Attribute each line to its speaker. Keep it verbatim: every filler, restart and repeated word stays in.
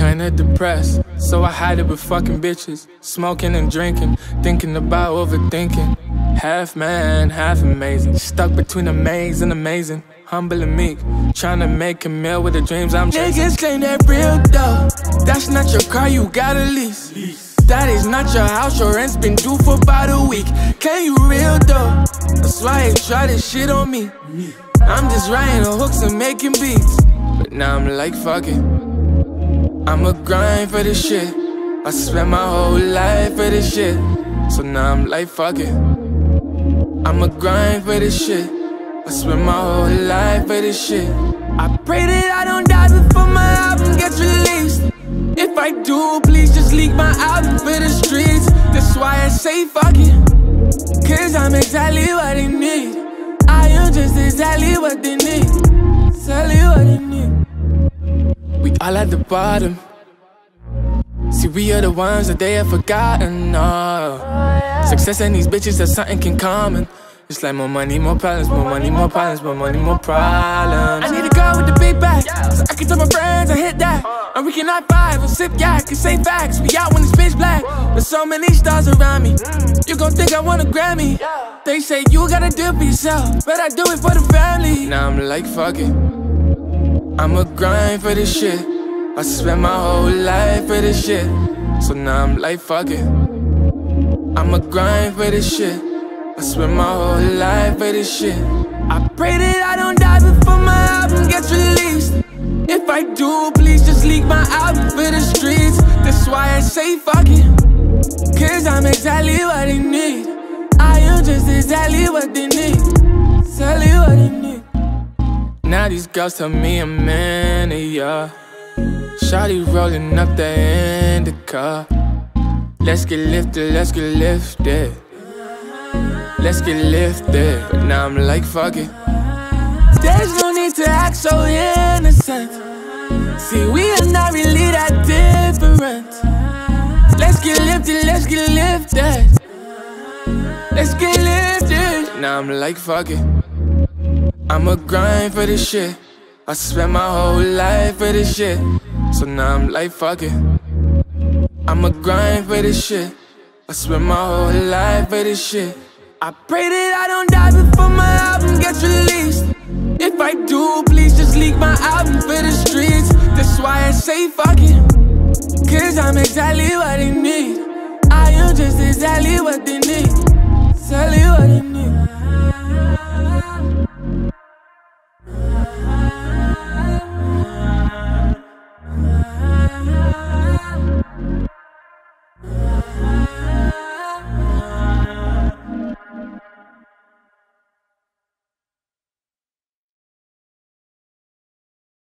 Speaker 1: kinda depressed, so I hide it with fucking bitches, smoking and drinking, thinking about overthinking. Half man, half amazing, stuck between a maze and amazing. Humble and meek, tryna make a meal with the dreams I'm chasing. Niggas claim that real though. That's not your car, you got a lease. That is not your house, your rent's been due for about a week. Claim you real though. That's why they try this shit on me. I'm just writing hooks and making beats. But now I'm like, fuck it, I'ma grind for this shit. I spent my whole life for this shit. So now I'm like, fuck it, I'ma grind for this shit. I spent my whole life for this shit. I pray that I don't die before my album gets released. If I do, please just leak my album for the streets. That's why I say fuck it, cause I'm exactly what they need. I am just exactly what they need. Exactly what they need. We all at the bottom. See, we are the ones that they have forgotten. Oh. Success and these bitches, that's something in common. It's like more money, more problems, more money, more problems, more money, more problems. I need a girl with the big back, so I can tell my friends I hit that. And we can high five or sip yak and say facts. We out when it's pitch black. There's so many stars around me. You gon' think I want a Grammy. They say you gotta do it for yourself, but I do it for the family. Now I'm like, fuck it, I'ma grind for this shit. I spent my whole life for this shit. So now I'm like, fuck it, I'ma grind for this shit. I spent my whole life for this shit. I pray that I don't die before my album gets released. If I do, please just leak my album for the streets. That's why I say fuck it, cause I'm exactly what they need. I am just exactly what they need. Exactly what they need. Now these girls tell me I'm in it, yeah. Shawty rolling up the indica. Let's get lifted, let's get lifted. Let's get lifted. But now I'm like, fuck it, there's no need to act so innocent. See, we are not really that different. Let's get lifted, let's get lifted. Let's get lifted. Now I'm like, fuck it, I'ma grind for this shit. I spent my whole life for this shit. So now I'm like, fuck it, I'ma grind for this shit. I spent my whole life for this shit. I pray that I don't die before my album gets released. If I do, please just leak my album for the streets. That's why I say fuck it, cause I'm exactly what they need. I am just exactly what they need.